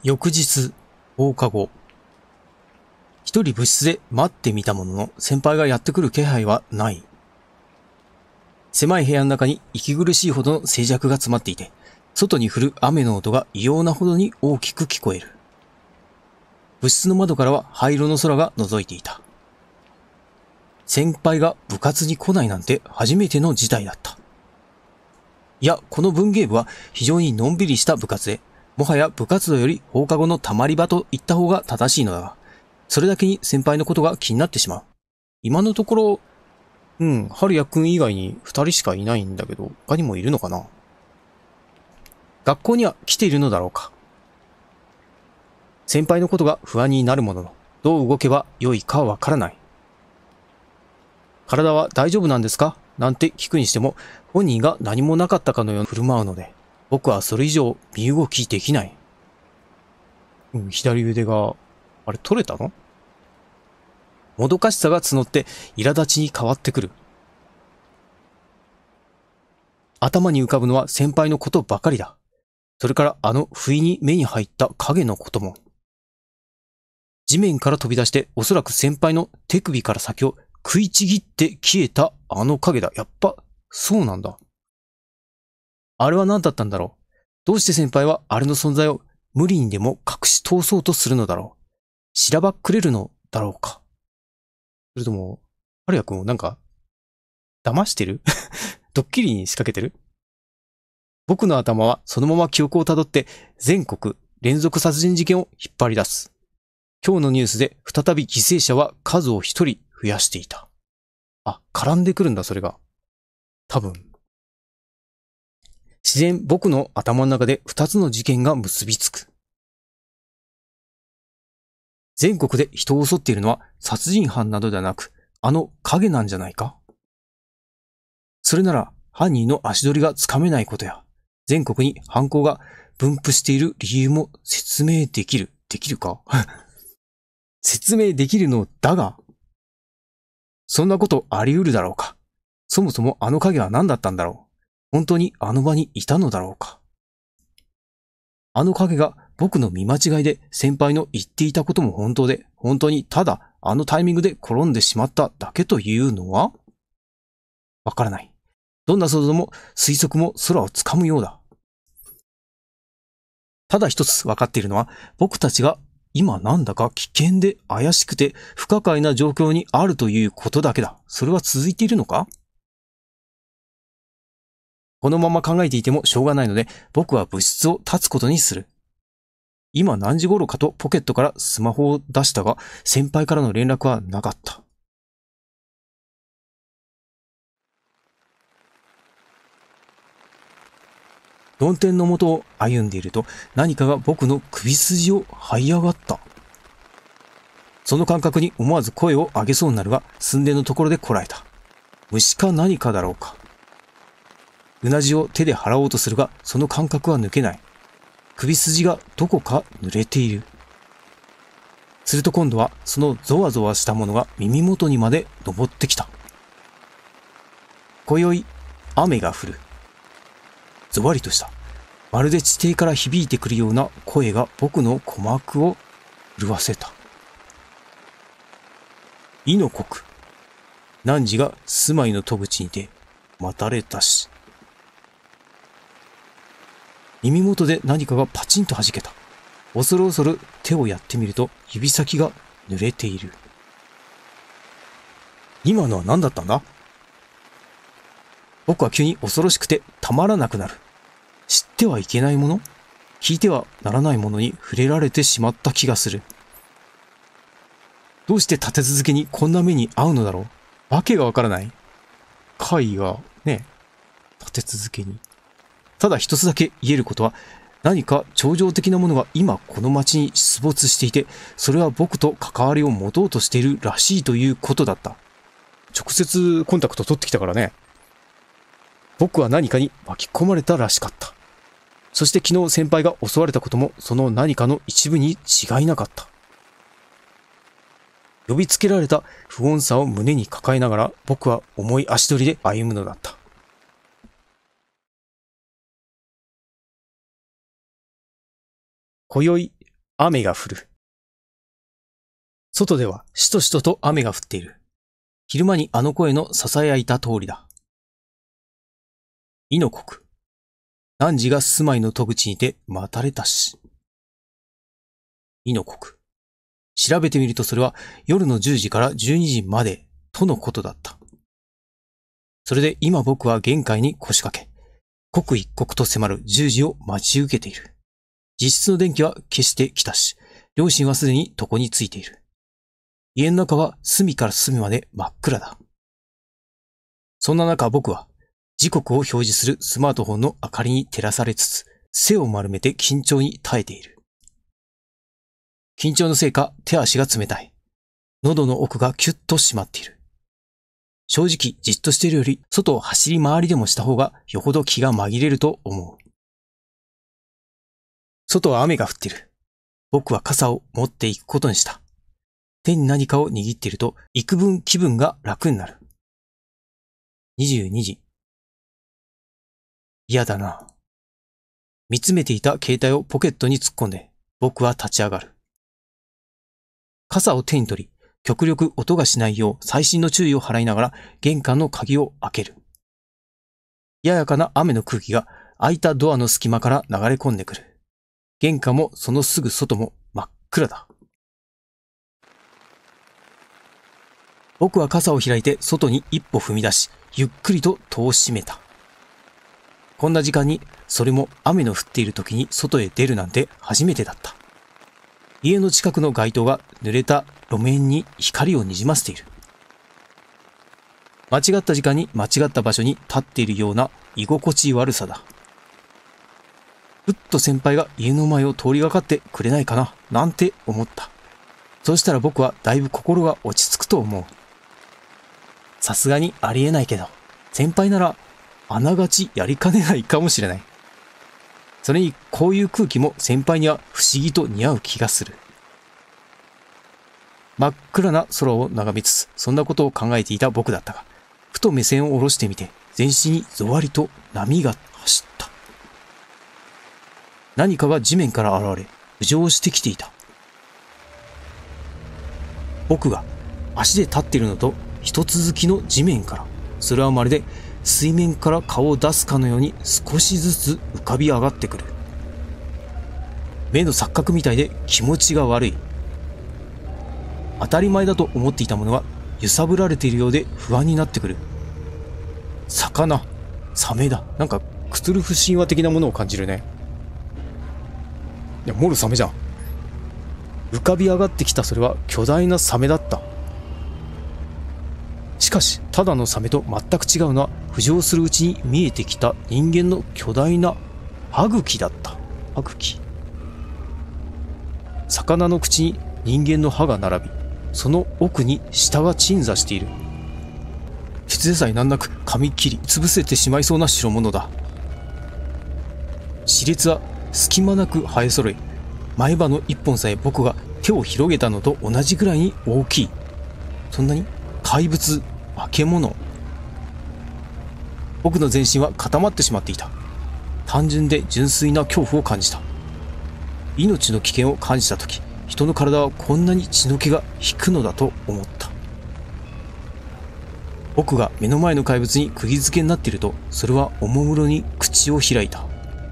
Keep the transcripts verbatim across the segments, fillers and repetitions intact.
翌日、放課後。一人部室で待ってみたものの、先輩がやってくる気配はない。狭い部屋の中に息苦しいほどの静寂が詰まっていて、外に降る雨の音が異様なほどに大きく聞こえる。部室の窓からは灰色の空が覗いていた。先輩が部活に来ないなんて初めての事態だった。いや、この文芸部は非常にのんびりした部活で、もはや部活動より放課後のたまり場と言った方が正しいのだが、それだけに先輩のことが気になってしまう。今のところ、うん、春也くん以外に二人しかいないんだけど、他にもいるのかな？学校には来ているのだろうか。先輩のことが不安になるものの、どう動けば良いかはわからない。体は大丈夫なんですか？なんて聞くにしても、本人が何もなかったかのように振る舞うので、僕はそれ以上身動きできない。うん、左腕が、あれ取れたの？もどかしさが募って苛立ちに変わってくる。頭に浮かぶのは先輩のことばかりだ。それからあの不意に目に入った影のことも。地面から飛び出しておそらく先輩の手首から先を食いちぎって消えたあの影だ。やっぱ、そうなんだ。あれは何だったんだろう。どうして先輩はあれの存在を無理にでも隠し通そうとするのだろう。しらばっくれるのだろうか。それとも、春也くんをなんか、騙してるドッキリに仕掛けてる？僕の頭はそのまま記憶をたどって全国連続殺人事件を引っ張り出す。今日のニュースで再び犠牲者は数を一人増やしていた。あ、絡んでくるんだそれが。多分。自然僕の頭の中で二つの事件が結びつく。全国で人を襲っているのは殺人犯などではなく、あの影なんじゃないか？それなら犯人の足取りがつかめないことや、全国に犯行が分布している理由も説明できる。できるか？説明できるのだが、そんなことあり得るだろうか。そもそもあの影は何だったんだろう。本当にあの場にいたのだろうか。あの影が僕の見間違いで先輩の言っていたことも本当で、本当にただあのタイミングで転んでしまっただけというのは？わからない。どんな想像も推測も空をつかむようだ。ただ一つわかっているのは、僕たちが今なんだか危険で怪しくて不可解な状況にあるということだけだ。それは続いているのか？このまま考えていてもしょうがないので、僕は部室を立つことにする。今何時頃かとポケットからスマホを出したが、先輩からの連絡はなかった。曇天の下を歩んでいると、何かが僕の首筋を這い上がった。その感覚に思わず声を上げそうになるが、寸出のところでこらえた。虫か何かだろうか。うなじを手で払おうとするが、その感覚は抜けない。首筋がどこか濡れている。すると今度はそのゾワゾワしたものが耳元にまで登ってきた。今宵雨が降る。ゾワリとした、まるで地底から響いてくるような声が僕の鼓膜を震わせた。意の濃く、汝が住まいの戸口にて待たれたし。耳元で何かがパチンと弾けた。恐る恐る手をやってみると指先が濡れている。今のは何だったんだ？僕は急に恐ろしくてたまらなくなる。知ってはいけないもの？聞いてはならないものに触れられてしまった気がする。どうして立て続けにこんな目に遭うのだろう？わけがわからない。怪がね、立て続けに。ただ一つだけ言えることは、何か超常的なものが今この街に出没していて、それは僕と関わりを持とうとしているらしいということだった。直接コンタクト取ってきたからね。僕は何かに巻き込まれたらしかった。そして昨日先輩が襲われたこともその何かの一部に違いなかった。呼びつけられた不穏さを胸に抱えながら、僕は重い足取りで歩むのだった。今宵雨が降る。外ではしとしとと雨が降っている。昼間にあの声の囁いた通りだ。伊の国。汝が住まいの戸口にて待たれたし。伊の国。調べてみるとそれは夜のじゅうじからじゅうにじまでとのことだった。それで今僕は玄関に腰掛け、刻一刻と迫るじゅうじを待ち受けている。実質の電気は消してきたし、両親はすでに床についている。家の中は隅から隅まで真っ暗だ。そんな中僕は時刻を表示するスマートフォンの明かりに照らされつつ、背を丸めて緊張に耐えている。緊張のせいか手足が冷たい。喉の奥がキュッと締まっている。正直じっとしているより外を走り回りでもした方がよほど気が紛れると思う。外は雨が降っている。僕は傘を持っていくことにした。手に何かを握っていると幾分気分が楽になる。にじゅうにじ。嫌だな。見つめていた携帯をポケットに突っ込んで僕は立ち上がる。傘を手に取り、極力音がしないよう細心の注意を払いながら玄関の鍵を開ける。ややかな雨の空気が開いたドアの隙間から流れ込んでくる。玄関もそのすぐ外も真っ暗だ。僕は傘を開いて外に一歩踏み出し、ゆっくりと戸を閉めた。こんな時間に、それも雨の降っている時に外へ出るなんて初めてだった。家の近くの街灯が濡れた路面に光をにじませている。間違った時間に間違った場所に立っているような居心地悪さだ。ふっと先輩が家の前を通りがかってくれないかな、なんて思った。そうしたら僕はだいぶ心が落ち着くと思う。さすがにありえないけど、先輩ならあながちやりかねないかもしれない。それにこういう空気も先輩には不思議と似合う気がする。真っ暗な空を眺めつつ、そんなことを考えていた僕だったが、ふと目線を下ろしてみて、全身にぞわりと波が走った。何かが地面から現れ、浮上してきていた。僕が足で立っているのと一続きの地面から、それはまるで水面から顔を出すかのように少しずつ浮かび上がってくる。目の錯覚みたいで気持ちが悪い。当たり前だと思っていたものが揺さぶられているようで不安になってくる。魚、サメだ。なんかクトゥルフ神話的なものを感じるね。いや、もろサメじゃん。浮かび上がってきたそれは巨大なサメだった。しかし、ただのサメと全く違うのは、浮上するうちに見えてきた人間の巨大な歯茎だった。歯茎。魚の口に人間の歯が並び、その奥に舌が鎮座している。口でさえ難なく噛み切り潰せてしまいそうな代物だ。歯列は隙間なく生え揃い、前歯の一本さえ僕が手を広げたのと同じぐらいに大きい。そんなに怪物、化け物。僕の全身は固まってしまっていた。単純で純粋な恐怖を感じた。命の危険を感じたとき、人の体はこんなに血の気が引くのだと思った。僕が目の前の怪物に釘付けになっていると、それはおもむろに口を開いた。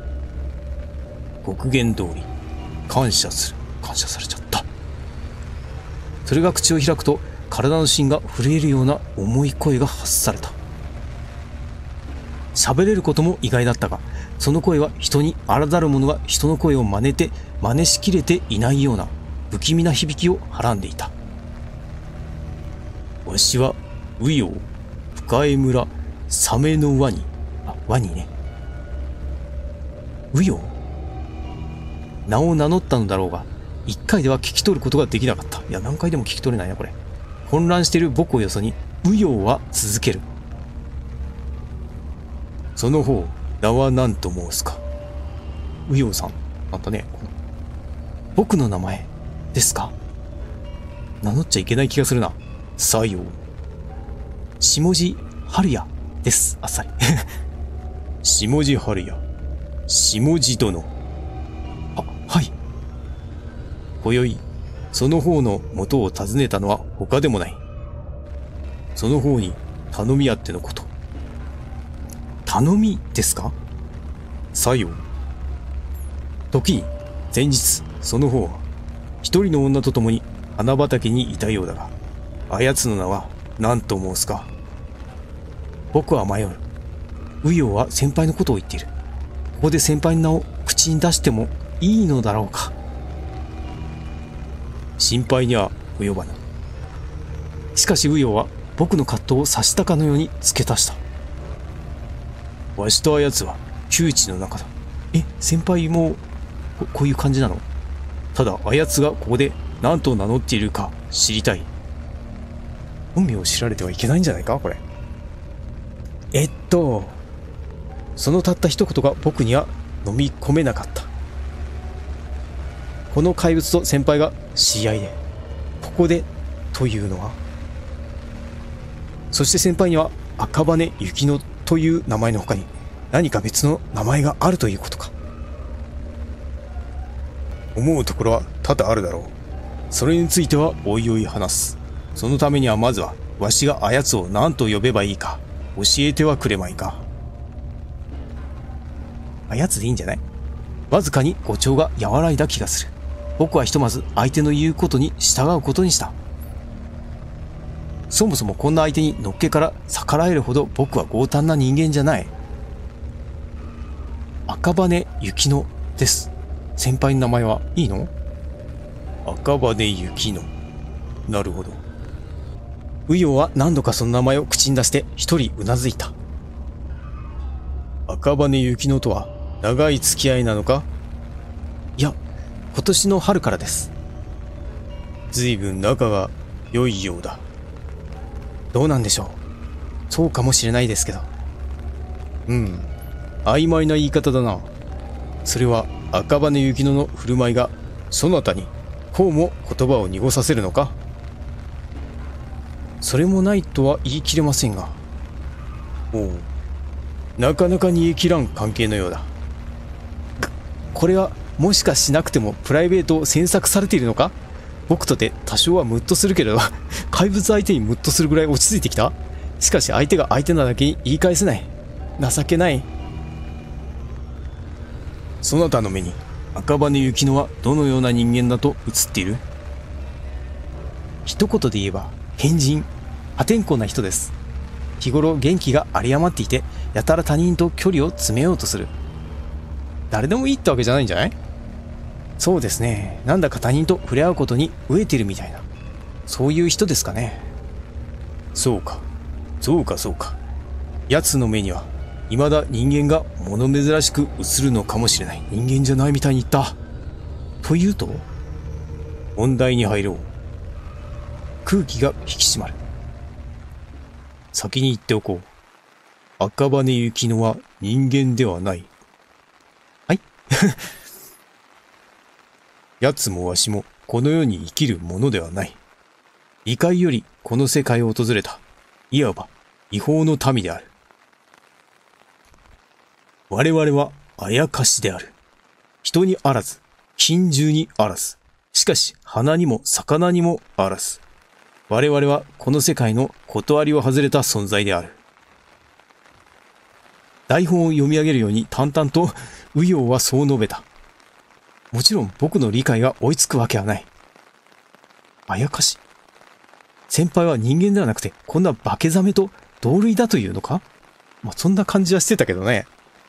極限通り、感謝する。感謝されちゃった。それが口を開くと、体の芯が震えるような重い声が発された。喋れることも意外だったが、その声は人にあらざる者が人の声を真似て真似しきれていないような不気味な響きをはらんでいた。わしは右陽深江村サメのワニ。あ、ワニね。右陽、名を名乗ったのだろうが、一回では聞き取ることができなかった。いや、何回でも聞き取れないなこれ。混乱している僕をよそに右陽は続ける。その方、名は何と申すか。右陽さん、なんだね。僕の名前ですか。名乗っちゃいけない気がするな。さよう。下地春也です。あっさり。下地春也。下地殿。あ、はい。 今宵、その方の元を訪ねたのは他でもない。その方に頼みあってのこと。頼みですか？さよう。時に、前日、その方は、一人の女と共に花畑にいたようだが、あやつの名は何と申すか？僕は迷う。ウヨウは先輩のことを言っている。ここで先輩の名を口に出してもいいのだろうか？心配には及ばぬ。しかしウヨウは僕の葛藤を察したかのように付け足した。わしとあやつは窮地の中だ。え、先輩もこ、こういう感じなの？ただあやつがここで何と名乗っているか知りたい。本名を知られてはいけないんじゃないかこれ。えっと、そのたった一言が僕には飲み込めなかった。この怪物と先輩が知り合いで、ここでというのは、そして先輩には赤羽雪乃という名前の他に何か別の名前があるということか。思うところは多々あるだろう。それについてはおいおい話す。そのためにはまずはわしがあやつを何と呼べばいいか教えてはくれまいか。あやつでいいんじゃない？わずかに語調が和らいだ気がする。僕はひとまず相手の言うことに従うことにした。そもそもこんな相手にのっけから逆らえるほど僕は強胆な人間じゃない。赤羽雪乃です。先輩の名前はいいの？赤羽雪乃。なるほど。ウヨウは何度かその名前を口に出して一人うなずいた。赤羽雪乃とは長い付き合いなのか？いや、今年の春からです。ずいぶん仲が良いようだ。どうなんでしょう。そうかもしれないですけど。うん、曖昧な言い方だな。それは赤羽雪乃の振る舞いがそなたにこうも言葉を濁させるのか？それもないとは言い切れませんが。おう、なかなか煮え切らん関係のようだ。これはもしかしなくてもプライベートを詮索されているのか？僕とて多少はムッとするけれど怪物相手にムッとするぐらい落ち着いてきた。しかし相手が相手なだけに言い返せない。情けない。そなたの目に赤羽雪乃はどのような人間だと映っている？一言で言えば変人、破天荒な人です。日頃元気が有り余っていて、やたら他人と距離を詰めようとする。誰でもいいってわけじゃないんじゃない？そうですね。なんだか他人と触れ合うことに飢えてるみたいな。そういう人ですかね。そうか。そうかそうか。奴の目には、未だ人間が物珍しく映るのかもしれない。人間じゃないみたいに言った。というと、本題に入ろう。空気が引き締まる。先に言っておこう。赤羽雪乃は人間ではない。はい奴もわしもこの世に生きるものではない。異界よりこの世界を訪れた。いわば違法の民である。我々はあやかしである。人にあらず、近獣にあらず、しかし花にも魚にもあらず。我々はこの世界の断りを外れた存在である。台本を読み上げるように淡々とウヨウはそう述べた。もちろん僕の理解が追いつくわけはない。あやかし。先輩は人間ではなくてこんな化けザメと同類だというのか？まあ、そんな感じはしてたけどね。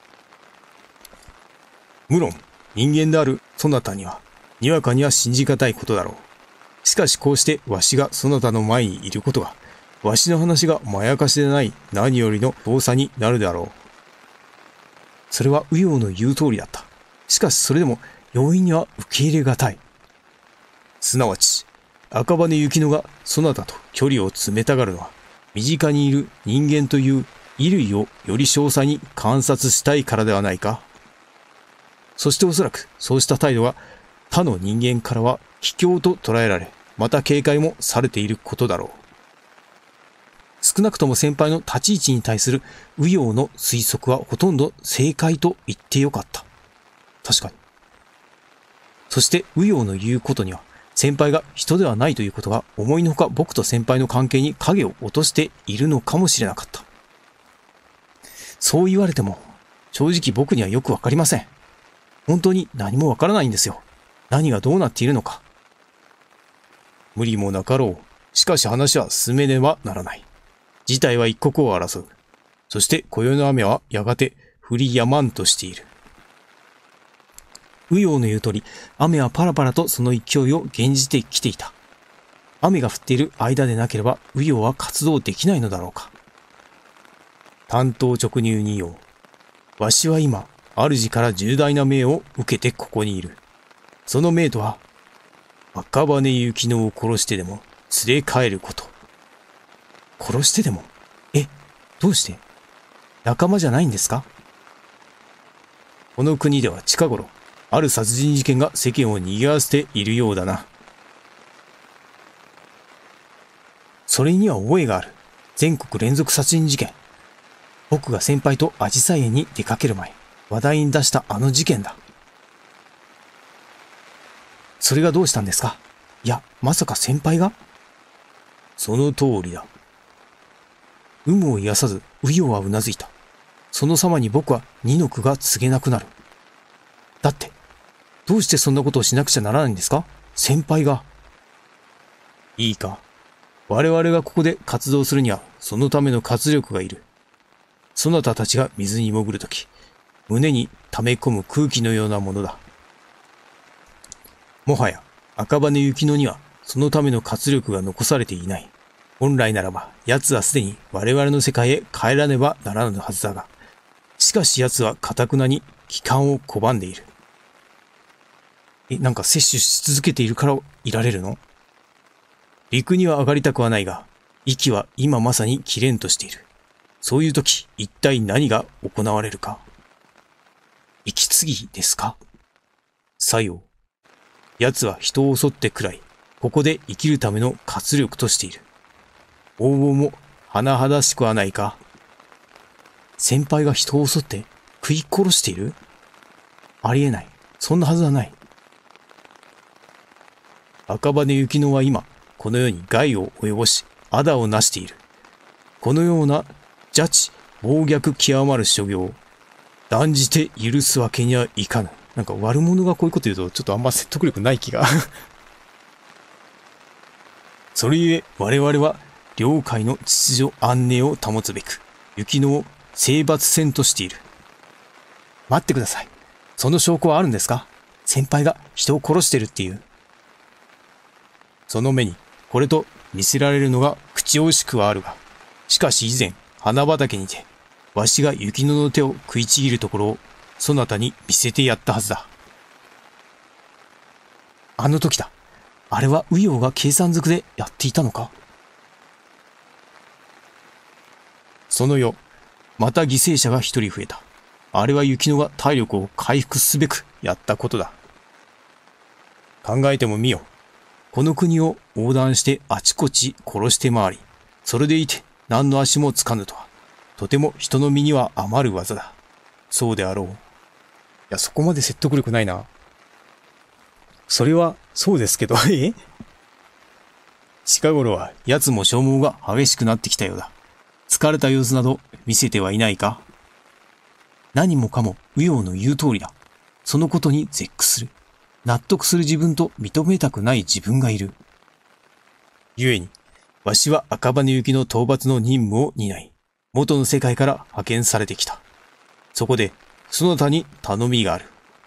無論人間であるそなたにはにわかには信じがたいことだろう。しかしこうしてわしがそなたの前にいることが、わしの話がまやかしでない何よりの動作になるであろう。それはウヨウの言う通りだった。しかしそれでも容易には受け入れがたい。すなわち、赤羽雪乃がそなたと距離を詰めたがるのは、身近にいる人間という衣類をより詳細に観察したいからではないか。そしておそらくそうした態度が他の人間からは卑怯と捉えられ、また警戒もされていることだろう。少なくとも先輩の立ち位置に対するウヨウの推測はほとんど正解と言ってよかった。確かに。 そして右陽の言うことには、先輩が人ではないということが思いのほか僕と先輩の関係に影を落としているのかもしれなかった。そう言われても、正直僕にはよくわかりません。本当に何もわからないんですよ。何がどうなっているのか。無理もなかろう。しかし話は進めねばならない。事態は一刻を争う。そして今宵の雨はやがて降り止まんとしている。右陽の言う通り、雨はパラパラとその勢いを減じてきていた。雨が降っている間でなければ右陽は活動できないのだろうか。単刀直入に言おう。わしは今、主から重大な命を受けてここにいる。その命とは、赤羽幸乃を殺してでも連れ帰ること。殺してでも？え、どうして？仲間じゃないんですか？この国では近頃、ある殺人事件が世間を賑わわせているようだな。それには覚えがある。全国連続殺人事件。僕が先輩と紫陽花園に出かける前、話題に出したあの事件だ。それがどうしたんですか？いや、まさか先輩が？その通りだ。有無を癒さず、右陽はうなずいた。その様に僕は二の句が告げなくなる。だって、どうしてそんなことをしなくちゃならないんですか？先輩が。いいか。我々がここで活動するには、そのための活力がいる。そなたたちが水に潜るとき、胸に溜め込む空気のようなものだ。もはや、赤羽幸乃には、そのための活力が残されていない。本来ならば、奴はすでに我々の世界へ帰らねばならぬはずだが、しかし奴は堅くなに帰還を拒んでいる。え、なんか摂取し続けているからいられるの？陸には上がりたくはないが、息は今まさに切れんとしている。そういう時、一体何が行われるか。息継ぎですか？さよう。奴は人を襲ってくらい、ここで生きるための活力としている。応募も甚だしくはないか。先輩が人を襲って食い殺している？ありえない。そんなはずはない。赤羽幸乃は今、この世に害を及ぼし、仇をなしている。このような邪智、暴虐極まる所業を、断じて許すわけにはいかぬ。なんか悪者がこういうこと言うと、ちょっとあんま説得力ない気が。それゆえ、我々は、領海の秩序安寧を保つべく、幸乃を征伐せんとしている。待ってください。その証拠はあるんですか？先輩が人を殺してるっていう。その目に、これと見せられるのが口惜しくはあるが、しかし以前、花畑にて、わしが幸乃の手を食いちぎるところを、そなたに見せてやったはずだ。あの時だ。あれは右陽が計算づくでやっていたのか？その夜、また犠牲者が一人増えた。あれは幸乃が体力を回復すべくやったことだ。考えてもみよ。この国を横断してあちこち殺して回り、それでいて何の足もつかぬとは、とても人の身には余る技だ。そうであろう。いや、そこまで説得力ないな。それは、そうですけど、え？近頃は、奴も消耗が激しくなってきたようだ。疲れた様子など見せてはいないか？何もかも右陽の言う通りだ。そのことに絶句する。納得する自分と認めたくない自分がいる。故に、わしは赤羽行きの討伐の任務を担い、元の世界から派遣されてきた。そこで、そなたに頼みがある。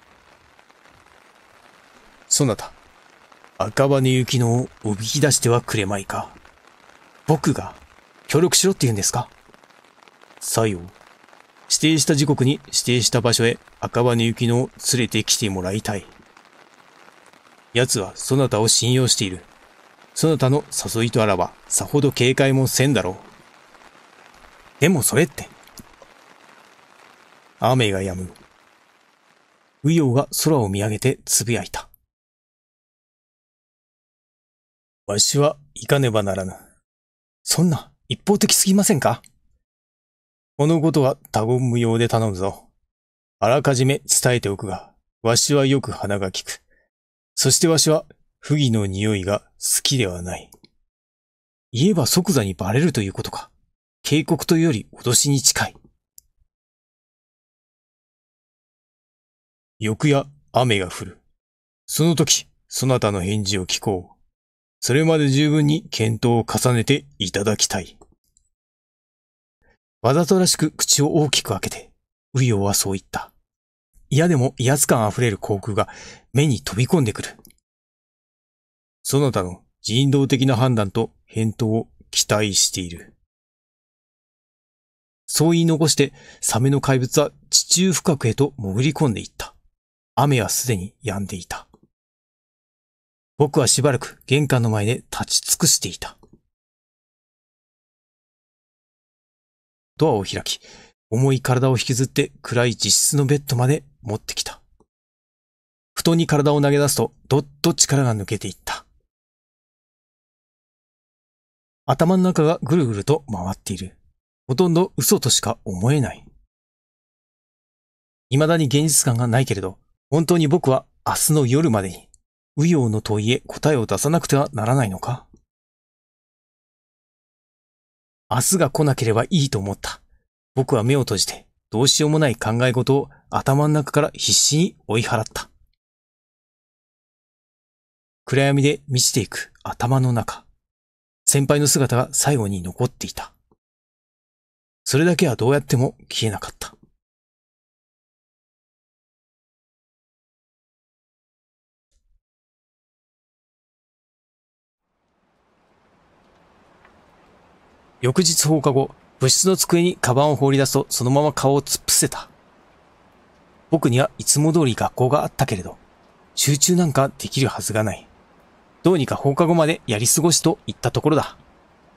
そなた、赤羽行きのをおびき出してはくれまいか。僕が、協力しろって言うんですか？さよう。指定した時刻に指定した場所へ赤羽行きのを連れてきてもらいたい。奴はそなたを信用している。そなたの誘いとあらば、さほど警戒もせんだろう。でもそれって。雨が止む。右陽が空を見上げてつぶやいた。わしは行かねばならぬ。そんな一方的すぎませんか？このことは他言無用で頼むぞ。あらかじめ伝えておくが、わしはよく鼻が利く。 そしてわしは、不義の匂いが好きではない。言えば即座にバレるということか。警告というより脅しに近い。翌夜、雨が降る。その時、そなたの返事を聞こう。それまで十分に検討を重ねていただきたい。わざとらしく口を大きく開けて、ウヨウはそう言った。嫌でも威圧感あふれる航空が目に飛び込んでくる。そなたの人道的な判断と返答を期待している。そう言い残して、サメの怪物は地中深くへと潜り込んでいった。雨はすでに止んでいた。僕はしばらく玄関の前で立ち尽くしていた。ドアを開き、重い体を引きずって暗い自室のベッドまで持ってきた。布団に体を投げ出すとどっと力が抜けていった。頭の中がぐるぐると回っている。ほとんど嘘としか思えない。未だに現実感がないけれど、本当に僕は明日の夜までに、ウヨウの問いへ答えを出さなくてはならないのか？明日が来なければいいと思った。僕は目を閉じて、どうしようもない考え事を頭の中から必死に追い払った。暗闇で満ちていく頭の中。先輩の姿が最後に残っていた。それだけはどうやっても消えなかった。翌日放課後、部室の机にカバンを放り出すとそのまま顔を突っ伏せた。僕にはいつも通り学校があったけれど、集中なんかできるはずがない。どうにか放課後までやり過ごしと言ったところだ。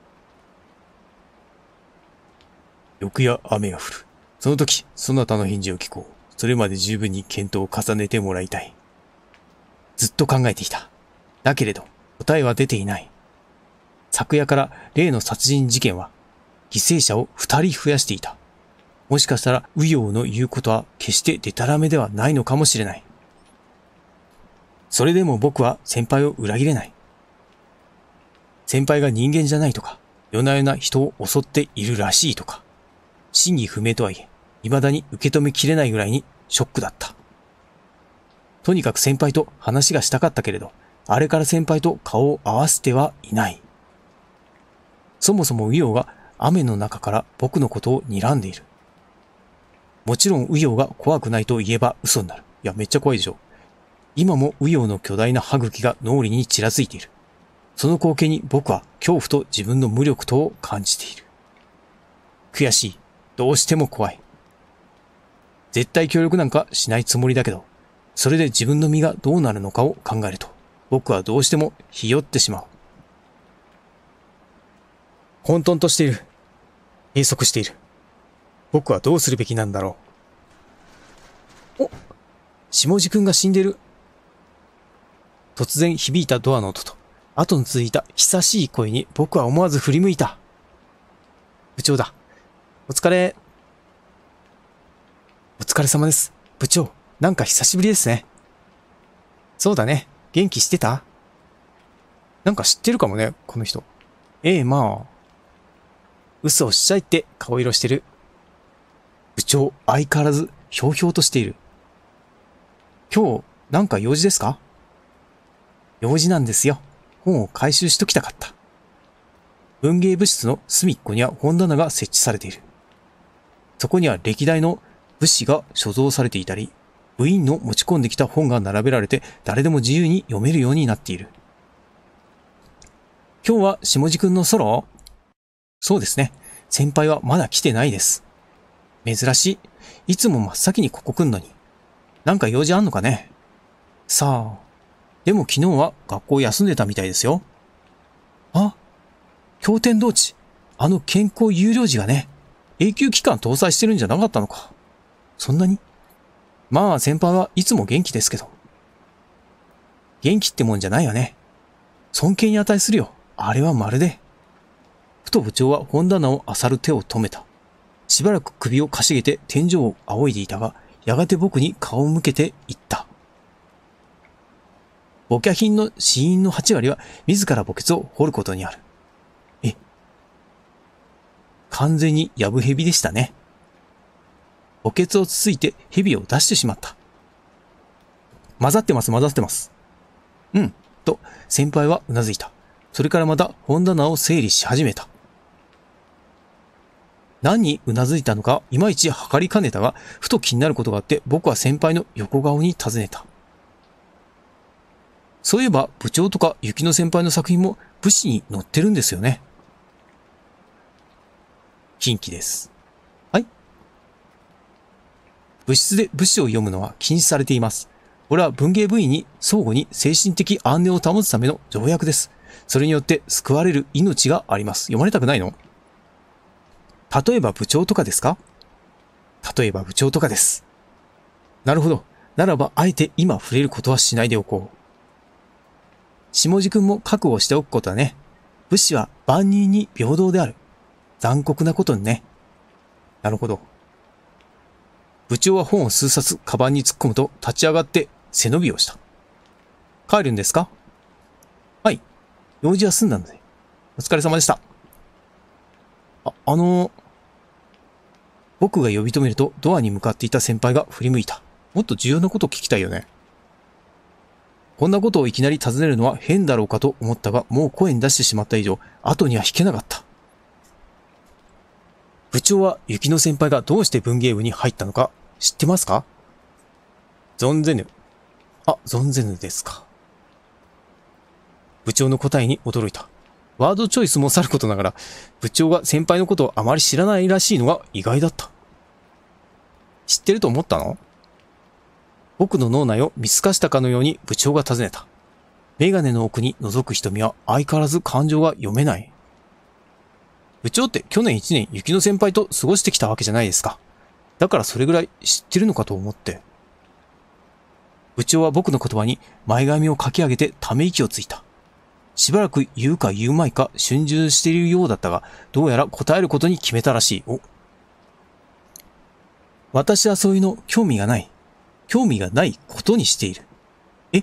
翌夜雨が降る。その時、そなたの返事を聞こう。それまで十分に検討を重ねてもらいたい。ずっと考えていた。だけれど、答えは出ていない。昨夜から例の殺人事件は、犠牲者を二人増やしていた。もしかしたら、ウヨウの言うことは決してデタラメではないのかもしれない。それでも僕は先輩を裏切れない。先輩が人間じゃないとか、夜な夜な人を襲っているらしいとか、真偽不明とはいえ、未だに受け止めきれないぐらいにショックだった。とにかく先輩と話がしたかったけれど、あれから先輩と顔を合わせてはいない。そもそもウヨウが雨の中から僕のことを睨んでいる。もちろんウヨウが怖くないと言えば嘘になる。いや、めっちゃ怖いでしょ。今もウヨウの巨大な歯茎が脳裏にちらついている。その光景に僕は恐怖と自分の無力とを感じている。悔しい。どうしても怖い。絶対協力なんかしないつもりだけど、それで自分の身がどうなるのかを考えると、僕はどうしてもひよってしまう。混沌としている。閉塞している。僕はどうするべきなんだろう。お、下地くんが死んでる。突然響いたドアの音と、後に続いた久しい声に僕は思わず振り向いた。部長だ。お疲れ。お疲れ様です。部長、なんか久しぶりですね。そうだね。元気してた？なんか知ってるかもね、この人。ええ、まあ。嘘をしちゃいって顔色してる。部長、相変わらずひょうひょうとしている。今日、なんか用事ですか？用事なんですよ。本を回収しときたかった。文芸部室の隅っこには本棚が設置されている。そこには歴代の武士が所蔵されていたり、部員の持ち込んできた本が並べられて誰でも自由に読めるようになっている。今日は下地くんのソロ？そうですね。先輩はまだ来てないです。珍しい。いつも真っ先にここ来んのに。なんか用事あんのかね？さあ。でも昨日は学校休んでたみたいですよ。あ、経典同地。あの健康有料児がね、永久期間搭載してるんじゃなかったのか。そんなに？まあ先輩はいつも元気ですけど。元気ってもんじゃないよね。尊敬に値するよ。あれはまるで。ふと部長は本棚を漁る手を止めた。しばらく首をかしげて天井を仰いでいたが、やがて僕に顔を向けて言った。 墓家品の死因のはち割は自ら墓穴を掘ることにある。え。完全にヤブヘビでしたね。墓穴をつついて蛇を出してしまった。混ざってます混ざってます。うん、と先輩はうなずいた。それからまた本棚を整理し始めた。何にうなずいたのかいまいち測りかねたが、ふと気になることがあって僕は先輩の横顔に尋ねた。そういえば部長とか雪乃先輩の作品も武士に載ってるんですよね。近畿です。はい。部室で武士を読むのは禁止されています。これは文芸部員に相互に精神的安寧を保つための条約です。それによって救われる命があります。読まれたくないの？例えば部長とかですか？例えば部長とかです。なるほど。ならばあえて今触れることはしないでおこう。下地君も覚悟しておくことだね。武士は万人に平等である。残酷なことにね。なるほど。部長は本を数冊カバンに突っ込むと立ち上がって背伸びをした。帰るんですか？はい。用事は済んだので。お疲れ様でした。あ、あのー、僕が呼び止めるとドアに向かっていた先輩が振り向いた。もっと重要なことを聞きたいよね。こんなことをいきなり尋ねるのは変だろうかと思ったが、もう声に出してしまった以上、後には引けなかった。部長は雪乃先輩がどうして文芸部に入ったのか知ってますか？存ぜぬ。あ、存ぜぬですか。部長の答えに驚いた。ワードチョイスもさることながら、部長が先輩のことをあまり知らないらしいのが意外だった。知ってると思ったの？僕の脳内を見透かしたかのように部長が尋ねた。メガネの奥に覗く瞳は相変わらず感情が読めない。部長って去年一年雪乃先輩と過ごしてきたわけじゃないですか。だからそれぐらい知ってるのかと思って。部長は僕の言葉に前髪をかき上げてため息をついた。しばらく言うか言うまいか逡巡しているようだったが、どうやら答えることに決めたらしい。お。私はそういうの興味がない。興味がないことにしている。え？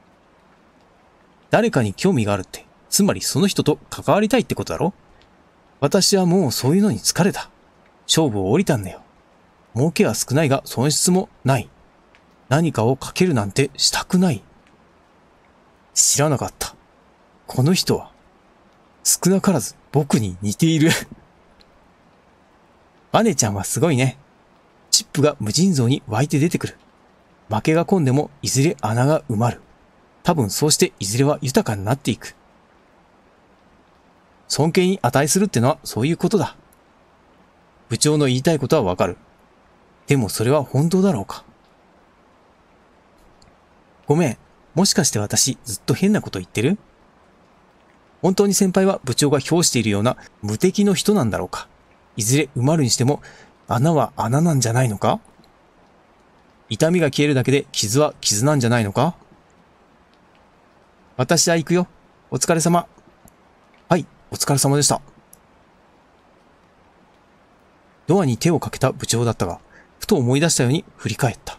誰かに興味があるって、つまりその人と関わりたいってことだろ？私はもうそういうのに疲れた。勝負を降りたんだよ。儲けは少ないが損失もない。何かをかけるなんてしたくない。知らなかった。この人は、少なからず僕に似ている。バネちゃんはすごいね。チップが無尽蔵に湧いて出てくる。負けが込んでもいずれ穴が埋まる。多分そうしていずれは豊かになっていく。尊敬に値するってのはそういうことだ。部長の言いたいことはわかる。でもそれは本当だろうか。ごめん。もしかして私ずっと変なこと言ってる？本当に先輩は部長が評しているような無敵の人なんだろうか。いずれ埋まるにしても穴は穴なんじゃないのか？痛みが消えるだけで傷は傷なんじゃないのか？私は行くよ。お疲れ様。はい、お疲れ様でした。ドアに手をかけた部長だったが、ふと思い出したように振り返った。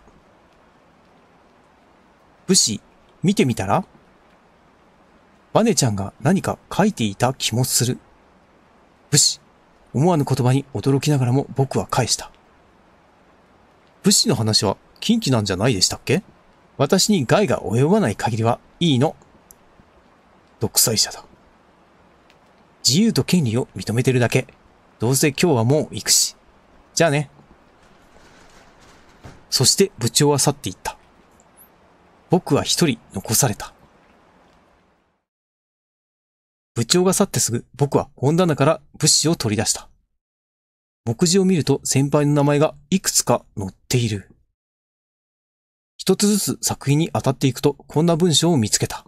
武士、見てみたら？バネちゃんが何か書いていた気もする。武士、思わぬ言葉に驚きながらも僕は返した。武士の話は禁忌なんじゃないでしたっけ？私に害が及ばない限りはいいの。独裁者だ。自由と権利を認めてるだけ。どうせ今日はもう行くし。じゃあね。そして部長は去っていった。僕は一人残された。部長が去ってすぐ僕は本棚から物資を取り出した。目次を見ると先輩の名前がいくつか載っている。一つずつ作品に当たっていくとこんな文章を見つけた。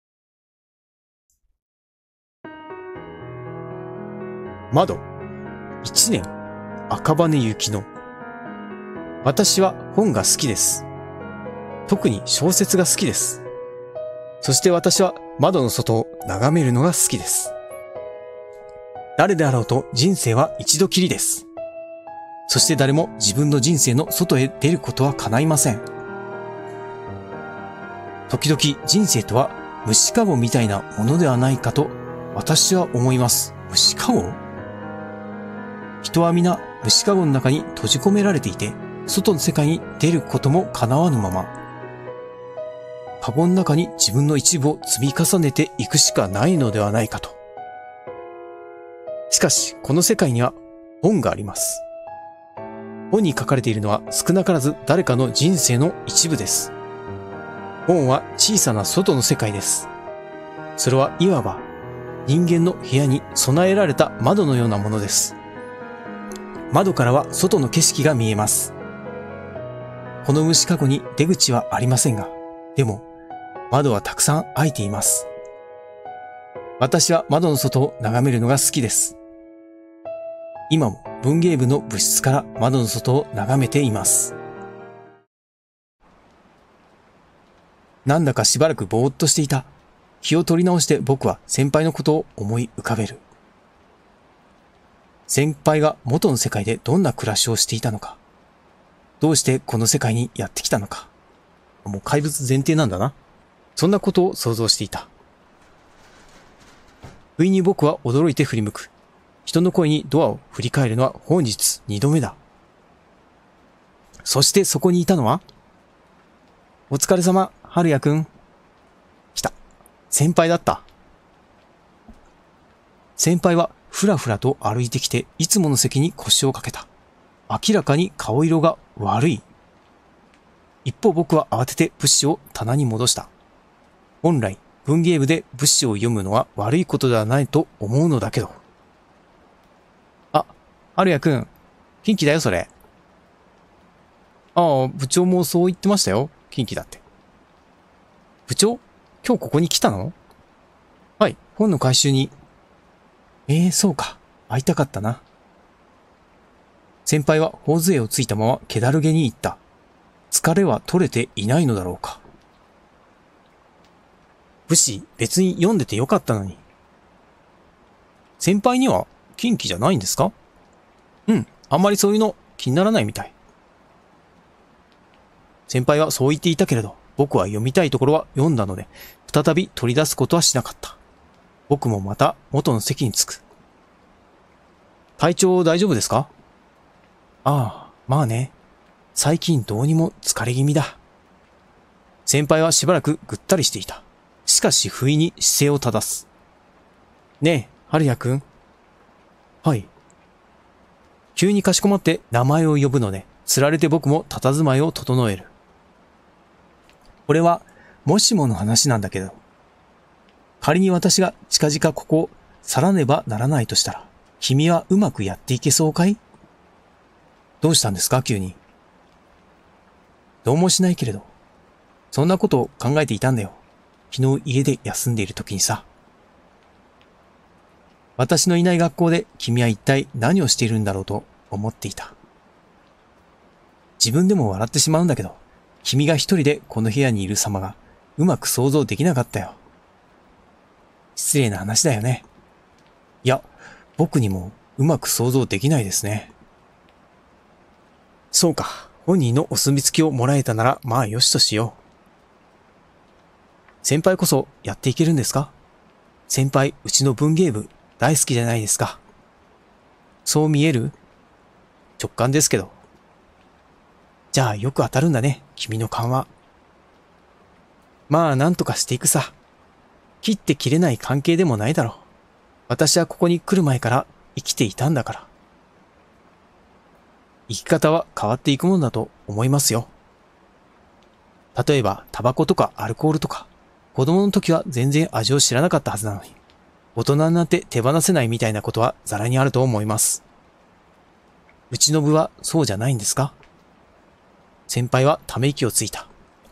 窓。一年。赤羽雪乃。私は本が好きです。特に小説が好きです。そして私は窓の外を眺めるのが好きです。誰であろうと人生は一度きりです。そして誰も自分の人生の外へ出ることは叶いません。 時々人生とは虫かごみたいなものではないかと私は思います。虫かご？人は皆虫かごの中に閉じ込められていて、外の世界に出ることも叶わぬまま、かごの中に自分の一部を積み重ねていくしかないのではないかと。しかし、この世界には本があります。本に書かれているのは少なからず誰かの人生の一部です。本は小さな外の世界です。それはいわば人間の部屋に備えられた窓のようなものです。窓からは外の景色が見えます。この虫かごに出口はありませんが、でも窓はたくさん開いています。私は窓の外を眺めるのが好きです。今も文芸部の部室から窓の外を眺めています。なんだかしばらくぼーっとしていた。気を取り直して僕は先輩のことを思い浮かべる。先輩が元の世界でどんな暮らしをしていたのか。どうしてこの世界にやってきたのか。もう怪物前提なんだな。そんなことを想像していた。不意に僕は驚いて振り向く。人の声にドアを振り返るのは本日二度目だ。そしてそこにいたのは、お疲れ様、春也くん。来た。先輩だった。先輩はふらふらと歩いてきて、いつもの席に腰をかけた。明らかに顔色が悪い。一方僕は慌てて物資を棚に戻した。本来、文芸部で物資を読むのは悪いことではないと思うのだけど。あ、春也くん。近畿だよ、それ。ああ、部長もそう言ってましたよ。近畿だって。部長？今日ここに来たの？はい、本の回収に。ええー、そうか。会いたかったな。先輩は頬杖をついたまま気だるげに言った。疲れは取れていないのだろうか。武士、別に読んでてよかったのに。先輩には近畿じゃないんですか？うん、あんまりそういうの気にならないみたい。先輩はそう言っていたけれど、僕は読みたいところは読んだので、再び取り出すことはしなかった。僕もまた元の席に着く。体調大丈夫ですか？ああ、まあね。最近どうにも疲れ気味だ。先輩はしばらくぐったりしていた。しかし不意に姿勢を正す。ねえ、春也くん。はい。急にかしこまって名前を呼ぶので、つられて僕も佇まいを整える。これは、もしもの話なんだけど、仮に私が近々ここを去らねばならないとしたら、君はうまくやっていけそうかい？どうしたんですか、急に。どうもしないけれど、そんなことを考えていたんだよ。昨日家で休んでいる時にさ。私のいない学校で君は一体何をしているんだろうと思っていた。自分でも笑ってしまうんだけど、君が一人でこの部屋にいる様がうまく想像できなかったよ。失礼な話だよね。いや、僕にもうまく想像できないですね。そうか、本人のお墨付きをもらえたならまあよしとしよう。先輩こそやっていけるんですか？先輩、うちの文芸部大好きじゃないですか。そう見える？直感ですけど。じゃあよく当たるんだね、君の勘は。まあなんとかしていくさ。切って切れない関係でもないだろう。私はここに来る前から生きていたんだから。生き方は変わっていくものだと思いますよ。例えばタバコとかアルコールとか、子供の時は全然味を知らなかったはずなのに、大人になって手放せないみたいなことはざらにあると思います。うちの部はそうじゃないんですか？先輩はため息をついた。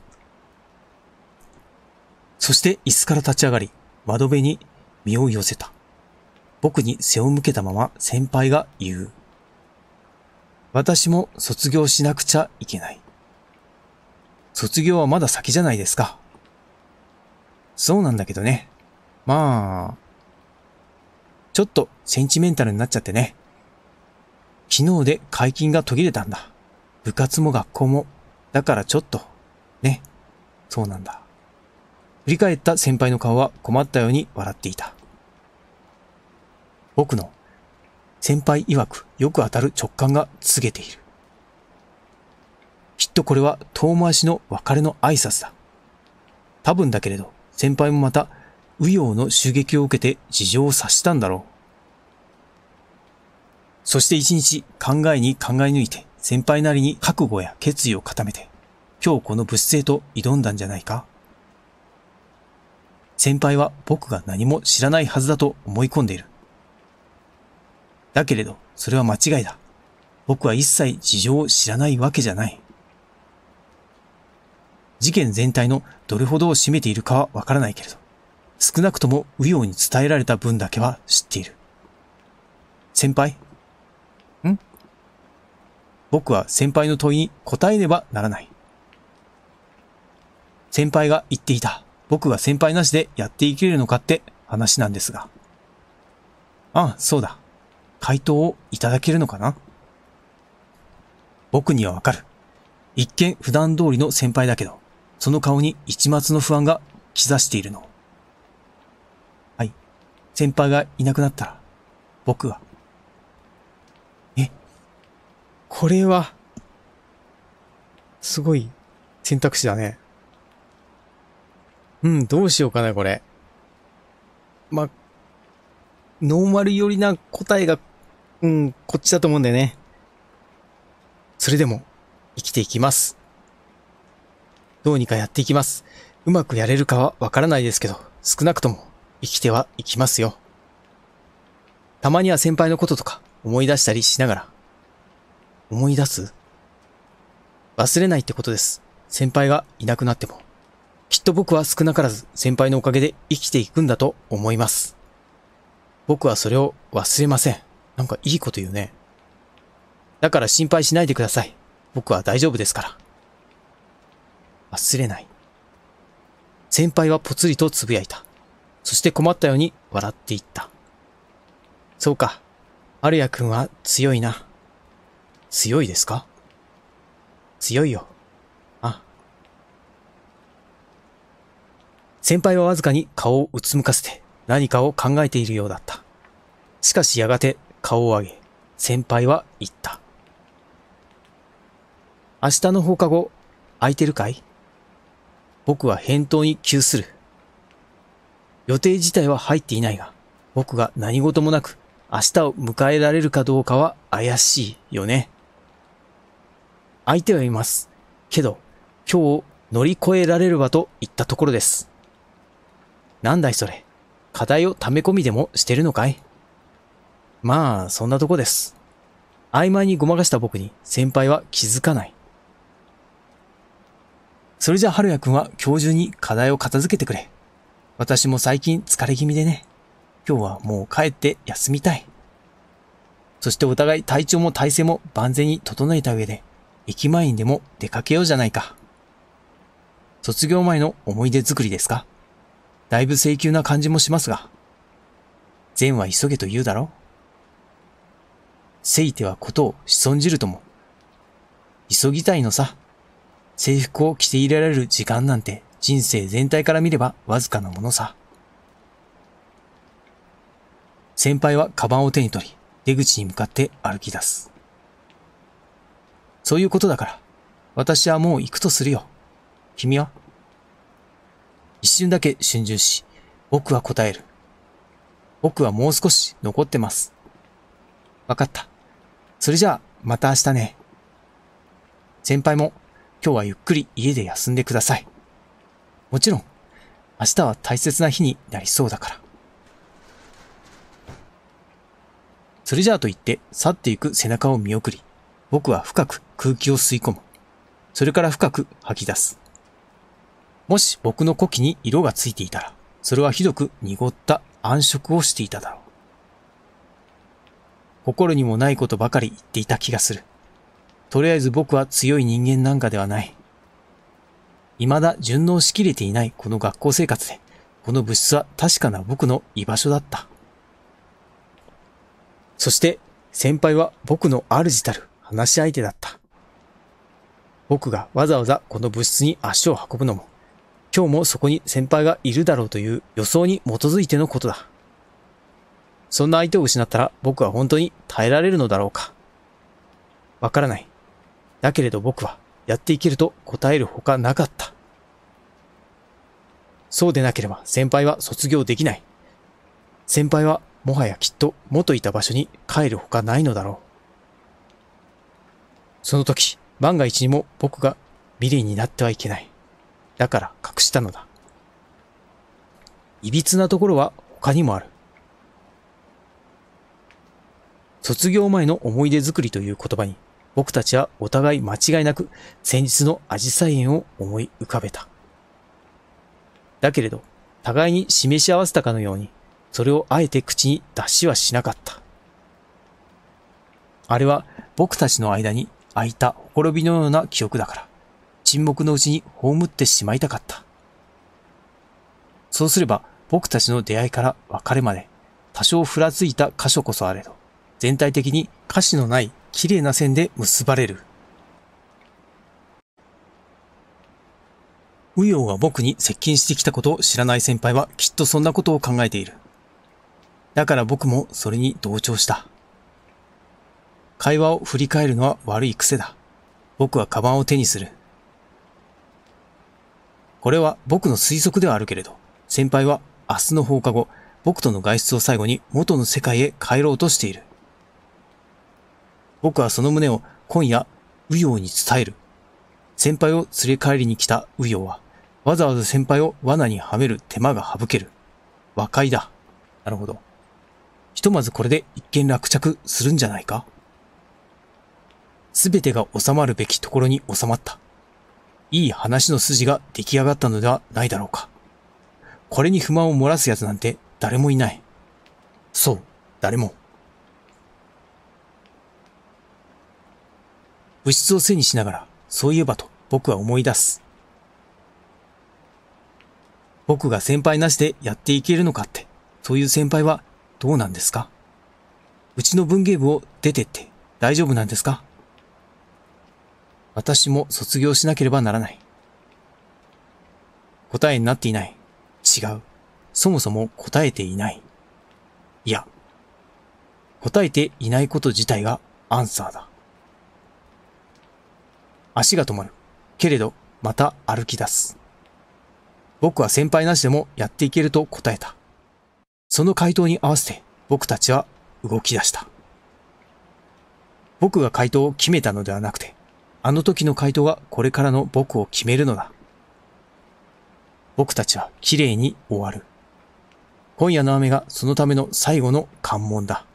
そして椅子から立ち上がり、窓辺に身を寄せた。僕に背を向けたまま先輩が言う。私も卒業しなくちゃいけない。卒業はまだ先じゃないですか。そうなんだけどね。まあ、ちょっとセンチメンタルになっちゃってね。昨日で解禁が途切れたんだ。部活も学校も。だからちょっと、ね。そうなんだ。 振り返った先輩の顔は困ったように笑っていた。僕の先輩曰くよく当たる直感が告げている。きっとこれは遠回しの別れの挨拶だ。多分だけれど、先輩もまた右陽の襲撃を受けて事情を察したんだろう。そして一日考えに考え抜いて先輩なりに覚悟や決意を固めて、今日この物質へと挑んだんじゃないか。先輩は僕が何も知らないはずだと思い込んでいる。だけれど、それは間違いだ。僕は一切事情を知らないわけじゃない。事件全体のどれほどを占めているかはわからないけれど、少なくとも右陽に伝えられた分だけは知っている。先輩？ん？僕は先輩の問いに答えねばならない。先輩が言っていた。僕が先輩なしでやっていけるのかって話なんですが。ああ、そうだ。回答をいただけるのかな？僕にはわかる。一見普段通りの先輩だけど、その顔に一抹の不安が兆しているの。はい。先輩がいなくなったら、僕は。え、これは、すごい選択肢だね。うん、どうしようかな、これ。ま、ノーマル寄りな答えが、うん、こっちだと思うんだよね。それでも、生きていきます。どうにかやっていきます。うまくやれるかはわからないですけど、少なくとも生きてはいきますよ。たまには先輩のこととか思い出したりしながら。思い出す？忘れないってことです。先輩がいなくなっても。きっと僕は少なからず先輩のおかげで生きていくんだと思います。僕はそれを忘れません。なんかいいこと言うね。だから心配しないでください。僕は大丈夫ですから。忘れない。先輩はぽつりとつぶやいた。そして困ったように笑っていった。そうか。アルヤ君は強いな。強いですか？強いよ。あ。先輩はわずかに顔をうつむかせて何かを考えているようだった。しかしやがて顔を上げ、先輩は言った。明日の放課後、空いてるかい？僕は返答に窮する。予定自体は入っていないが、僕が何事もなく明日を迎えられるかどうかは怪しいよね。空いてはいます。けど、今日を乗り越えられればと言ったところです。なんだいそれ。課題を溜め込みでもしてるのかい？まあ、そんなとこです。曖昧にごまかした僕に先輩は気づかない。それじゃ春也くんは今日中に課題を片付けてくれ。私も最近疲れ気味でね。今日はもう帰って休みたい。そしてお互い体調も体勢も万全に整えた上で、駅前にでも出かけようじゃないか。卒業前の思い出作りですか？だいぶ請求な感じもしますが。善は急げと言うだろ？せいてはことを潜んじるとも。急ぎたいのさ。制服を着ていられる時間なんて人生全体から見ればわずかなものさ。先輩はカバンを手に取り、出口に向かって歩き出す。そういうことだから、私はもう行くとするよ。君は？一瞬だけ逡巡し、僕は答える。僕はもう少し残ってます。わかった。それじゃあ、また明日ね。先輩も、今日はゆっくり家で休んでください。もちろん、明日は大切な日になりそうだから。それじゃあと言って去っていく背中を見送り、僕は深く空気を吸い込む。それから深く吐き出す。もし僕の呼気に色がついていたら、それはひどく濁った暗色をしていただろう。心にもないことばかり言っていた気がする。とりあえず僕は強い人間なんかではない。未だ順応しきれていないこの学校生活で、この物質は確かな僕の居場所だった。そして先輩は僕の主たる話し相手だった。僕がわざわざこの物質に足を運ぶのも、 今日もそこに先輩がいるだろうという予想に基づいてのことだ。そんな相手を失ったら僕は本当に耐えられるのだろうか。わからない。だけれど僕はやっていけると答えるほかなかった。そうでなければ先輩は卒業できない。先輩はもはやきっと元いた場所に帰るほかないのだろう。その時、万が一にも僕が未練になってはいけない。だから隠したのだ。いびつなところは他にもある。卒業前の思い出作りという言葉に、僕たちはお互い間違いなく先日のアジサイ園を思い浮かべた。だけれど、互いに示し合わせたかのように、それをあえて口に出しはしなかった。あれは僕たちの間に空いたほころびのような記憶だから、沈黙のうちに葬ってしまいたかった。そうすれば僕たちの出会いから別れまで、多少ふらついた箇所こそあれど、全体的に瑕疵のない綺麗な線で結ばれる。ウヨウが僕に接近してきたことを知らない先輩はきっとそんなことを考えている。だから僕もそれに同調した。会話を振り返るのは悪い癖だ。僕はカバンを手にする。これは僕の推測ではあるけれど、先輩は明日の放課後、僕との外出を最後に元の世界へ帰ろうとしている。僕はその旨を今夜、ウヨウに伝える。先輩を連れ帰りに来たウヨウは、わざわざ先輩を罠にはめる手間が省ける。和解だ。なるほど。ひとまずこれで一件落着するんじゃないか？すべてが収まるべきところに収まった。いい話の筋が出来上がったのではないだろうか。これに不満を漏らす奴なんて誰もいない。そう、誰も。物質を背にしながら、そういえばと僕は思い出す。僕が先輩なしでやっていけるのかって、そういう先輩はどうなんですか？うちの文芸部を出てって大丈夫なんですか？私も卒業しなければならない。答えになっていない。違う。そもそも答えていない。いや、答えていないこと自体がアンサーだ。足が止まる。けれど、また歩き出す。僕は先輩なしでもやっていけると答えた。その回答に合わせて僕たちは動き出した。僕が回答を決めたのではなくて、あの時の回答がこれからの僕を決めるのだ。僕たちは綺麗に終わる。今夜の雨がそのための最後の関門だ。